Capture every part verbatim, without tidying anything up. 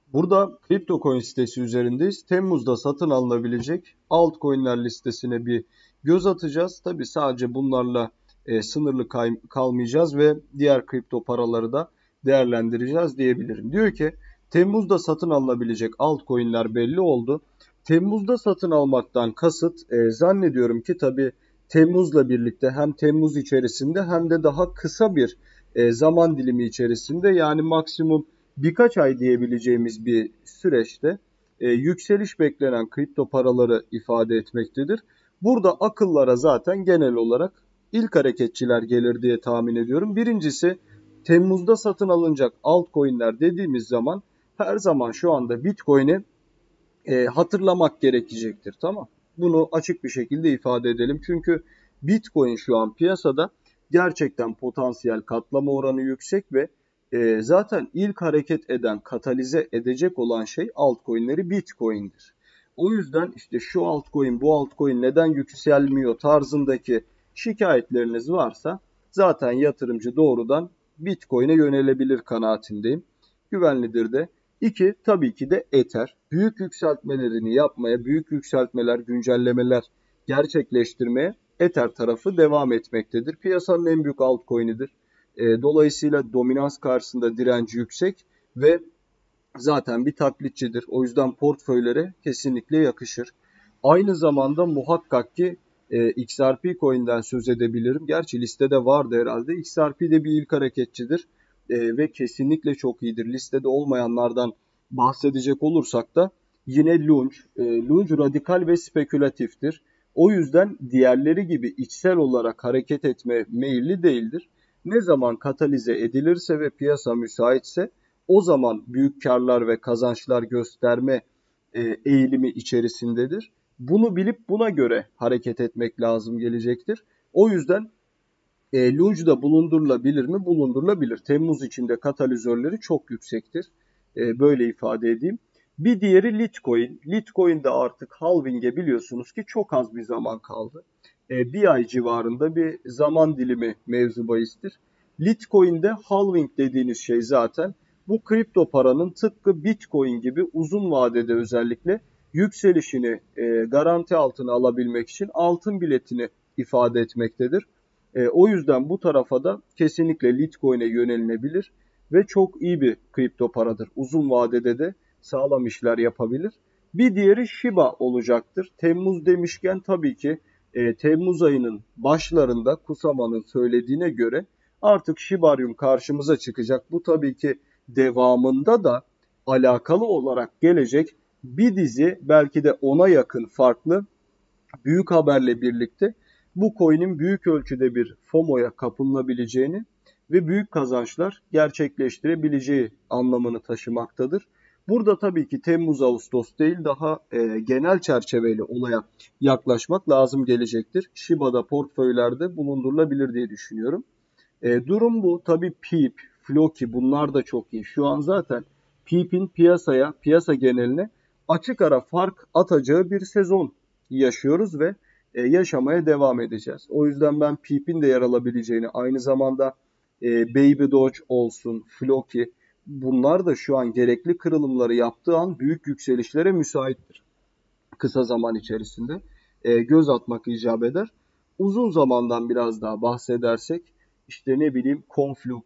Burada CryptoCoin sitesi üzerindeyiz. Temmuz'da satın alınabilecek altcoin'ler listesine bir göz atacağız. Tabii sadece bunlarla e, sınırlı kalmayacağız ve diğer kripto paraları da değerlendireceğiz diyebilirim. Diyor ki Temmuz'da satın alınabilecek altcoin'ler belli oldu. Temmuz'da satın almaktan kasıt e, zannediyorum ki tabii Temmuz'la birlikte hem Temmuz içerisinde hem de daha kısa bir e, zaman dilimi içerisinde, yani maksimum birkaç ay diyebileceğimiz bir süreçte e, yükseliş beklenen kripto paraları ifade etmektedir. Burada akıllara zaten genel olarak ilk hareketçiler gelir diye tahmin ediyorum. Birincisi, Temmuz'da satın alınacak altcoin'ler dediğimiz zaman her zaman şu anda Bitcoin'i e, hatırlamak gerekecektir. Tamam. Bunu açık bir şekilde ifade edelim. Çünkü Bitcoin şu an piyasada gerçekten potansiyel katlama oranı yüksek ve e, zaten ilk hareket eden, katalize edecek olan şey altcoin'leri Bitcoin'dir. O yüzden işte şu altcoin, bu altcoin neden yükselmiyor tarzındaki şikayetleriniz varsa zaten yatırımcı doğrudan Bitcoin'e yönelebilir kanaatindeyim. Güvenlidir de. İki, tabii ki de Ether. Büyük yükseltmelerini yapmaya, büyük yükseltmeler, güncellemeler gerçekleştirmeye Ether tarafı devam etmektedir. Piyasanın en büyük altcoin'idir. E, dolayısıyla dominans karşısında direnci yüksek ve zaten bir taklitçidir. O yüzden portföylere kesinlikle yakışır. Aynı zamanda muhakkak ki e, X R P coin'den söz edebilirim. Gerçi listede vardı herhalde. X R P de bir ilk hareketçidir e, ve kesinlikle çok iyidir. Listede olmayanlardan bahsedecek olursak da yine Lunge. E, Lunge radikal ve spekülatiftir. O yüzden diğerleri gibi içsel olarak hareket etme meyilli değildir. Ne zaman katalize edilirse ve piyasa müsaitse o zaman büyük karlar ve kazançlar gösterme e, eğilimi içerisindedir. Bunu bilip buna göre hareket etmek lazım gelecektir. O yüzden e, Lunge'da bulundurulabilir mi? Bulundurulabilir. Temmuz içinde katalizörleri çok yüksektir. E, böyle ifade edeyim. Bir diğeri Litecoin. Litecoin'de artık halving'e biliyorsunuz ki çok az bir zaman kaldı. E, bir ay civarında bir zaman dilimi mevzu bahistir. Litecoin'de halving dediğiniz şey zaten bu kripto paranın tıpkı Bitcoin gibi uzun vadede özellikle yükselişini e, garanti altına alabilmek için altın biletini ifade etmektedir. E, o yüzden bu tarafa da kesinlikle Litecoin'e yönelinebilir ve çok iyi bir kripto paradır. Uzun vadede de sağlam işler yapabilir. Bir diğeri Shiba olacaktır. Temmuz demişken tabii ki e, Temmuz ayının başlarında Kusama'nın söylediğine göre artık Shibarium karşımıza çıkacak. Bu tabii ki devamında da alakalı olarak gelecek bir dizi, belki de ona yakın farklı büyük haberle birlikte bu coin'in büyük ölçüde bir FOMO'ya kapılınabileceğini ve büyük kazançlar gerçekleştirebileceği anlamını taşımaktadır. Burada tabii ki Temmuz-Ağustos değil, daha e, genel çerçeveyle olaya yaklaşmak lazım gelecektir. Shiba'da portföylerde bulundurulabilir diye düşünüyorum. E, durum bu. Tabii Peep, Floki bunlar da çok iyi. Şu an zaten Peep'in piyasaya, piyasa geneline açık ara fark atacağı bir sezon yaşıyoruz ve e, yaşamaya devam edeceğiz. O yüzden ben Peep'in de yer alabileceğini, aynı zamanda e, Baby Doge olsun, Floki, bunlar da şu an gerekli kırılımları yaptığı an büyük yükselişlere müsaittir. Kısa zaman içerisinde e, göz atmak icap eder. Uzun zamandan biraz daha bahsedersek işte ne bileyim Conflux,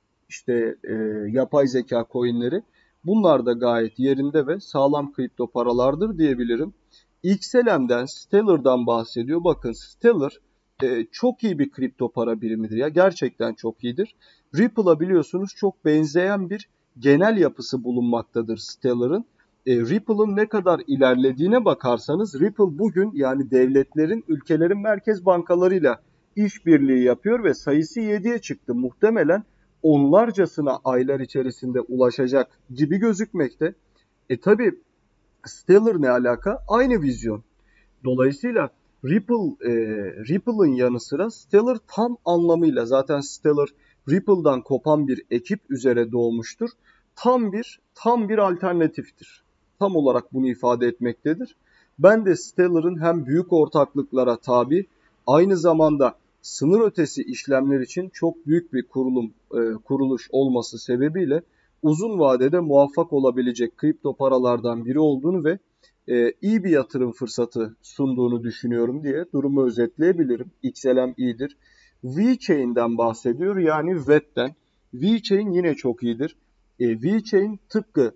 işte e, yapay zeka coinleri, bunlar da gayet yerinde ve sağlam kripto paralardır diyebilirim. X L M'den, Stellar'dan bahsediyor. Bakın Stellar e, çok iyi bir kripto para birimidir ya. Gerçekten çok iyidir. Ripple'a biliyorsunuz çok benzeyen bir genel yapısı bulunmaktadır Stellar'ın. E, Ripple'ın ne kadar ilerlediğine bakarsanız Ripple bugün yani devletlerin, ülkelerin merkez bankalarıyla işbirliği yapıyor ve sayısı yediye çıktı. Muhtemelen onlarcasına aylar içerisinde ulaşacak gibi gözükmekte. E tabi Stellar ne alaka? Aynı vizyon. Dolayısıyla Ripple, e, Ripple'ın yanı sıra Stellar tam anlamıyla, zaten Stellar Ripple'dan kopan bir ekip üzere doğmuştur. Tam bir tam bir alternatiftir. Tam olarak bunu ifade etmektedir. Ben de Stellar'ın hem büyük ortaklıklara tabi, aynı zamanda sınır ötesi işlemler için çok büyük bir kurulum, e, kuruluş olması sebebiyle uzun vadede muvaffak olabilecek kripto paralardan biri olduğunu ve e, iyi bir yatırım fırsatı sunduğunu düşünüyorum diye durumu özetleyebilirim. X L M iyidir. VeChain'den bahsediyor, yani V E T'ten. VeChain yine çok iyidir. E, VeChain tıpkı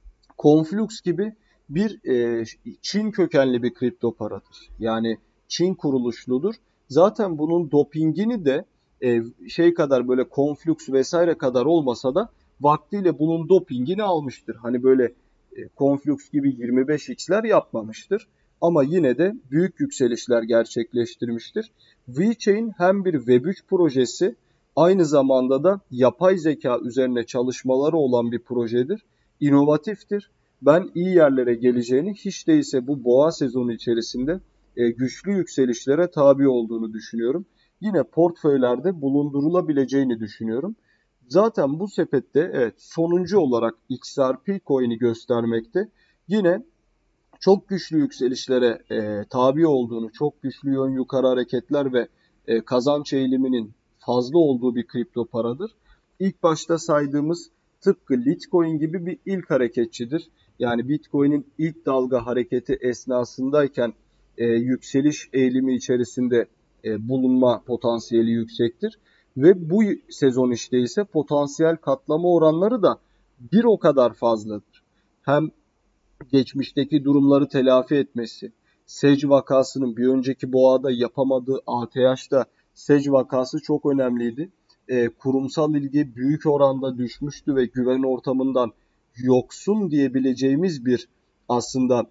Conflux gibi bir e, Çin kökenli bir kripto paradır. Yani Çin kuruluşludur. Zaten bunun dopingini de e, şey kadar, böyle Conflux vesaire kadar olmasa da vaktiyle bunun dopingini almıştır. Hani böyle e, Conflux gibi yirmi beş x'ler yapmamıştır. Ama yine de büyük yükselişler gerçekleştirmiştir. VeChain hem bir Web üç projesi, aynı zamanda da yapay zeka üzerine çalışmaları olan bir projedir. İnovatiftir. Ben iyi yerlere geleceğini, hiç değilse bu boğa sezonu içerisinde e, güçlü yükselişlere tabi olduğunu düşünüyorum. Yine portföylerde bulundurulabileceğini düşünüyorum. Zaten bu sepette evet sonuncu olarak X R P coin'i göstermekte. Yine çok güçlü yükselişlere e, tabi olduğunu, çok güçlü yön yukarı hareketler ve e, kazanç eğiliminin fazla olduğu bir kripto paradır. İlk başta saydığımız tıpkı Litecoin gibi bir ilk hareketçidir. Yani Bitcoin'in ilk dalga hareketi esnasındayken e, yükseliş eğilimi içerisinde e, bulunma potansiyeli yüksektir. Ve bu sezon işte ise potansiyel katlama oranları da bir o kadar fazladır. Hem geçmişteki durumları telafi etmesi, Sec vakasının bir önceki boğada yapamadığı A T H'da Sec vakası çok önemliydi. E, kurumsal ilgi büyük oranda düşmüştü ve güven ortamından yoksun diyebileceğimiz bir aslında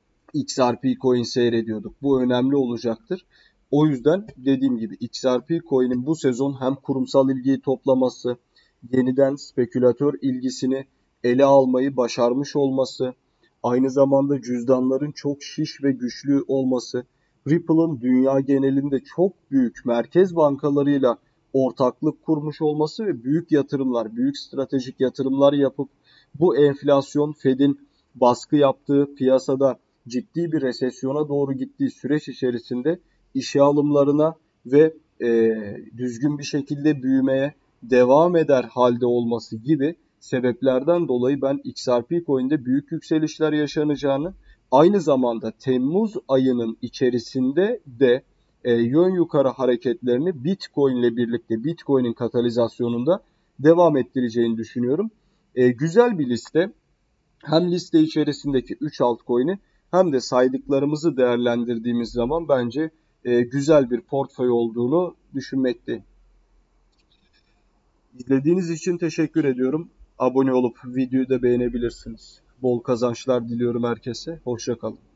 X R P coin seyrediyorduk. Bu önemli olacaktır. O yüzden dediğim gibi X R P coin'in bu sezon hem kurumsal ilgiyi toplaması, yeniden spekülatör ilgisini ele almayı başarmış olması, aynı zamanda cüzdanların çok şiş ve güçlü olması, Ripple'ın dünya genelinde çok büyük merkez bankalarıyla ortaklık kurmuş olması ve büyük yatırımlar, büyük stratejik yatırımlar yapıp bu enflasyon, Fed'in baskı yaptığı piyasada ciddi bir resesyona doğru gittiği süreç içerisinde işe alımlarına ve e, düzgün bir şekilde büyümeye devam eder halde olması gibi sebeplerden dolayı ben X R P coin'de büyük yükselişler yaşanacağını, aynı zamanda Temmuz ayının içerisinde de e, yön yukarı hareketlerini Bitcoin ile birlikte Bitcoin'in katalizasyonunda devam ettireceğini düşünüyorum. E, güzel bir liste. Hem liste içerisindeki üç altcoin'i hem de saydıklarımızı değerlendirdiğimiz zaman bence e, güzel bir portföy olduğunu düşünmekteyim. İzlediğiniz için teşekkür ediyorum. Abone olup videoyu da beğenebilirsiniz. Bol kazançlar diliyorum herkese. Hoşça kalın.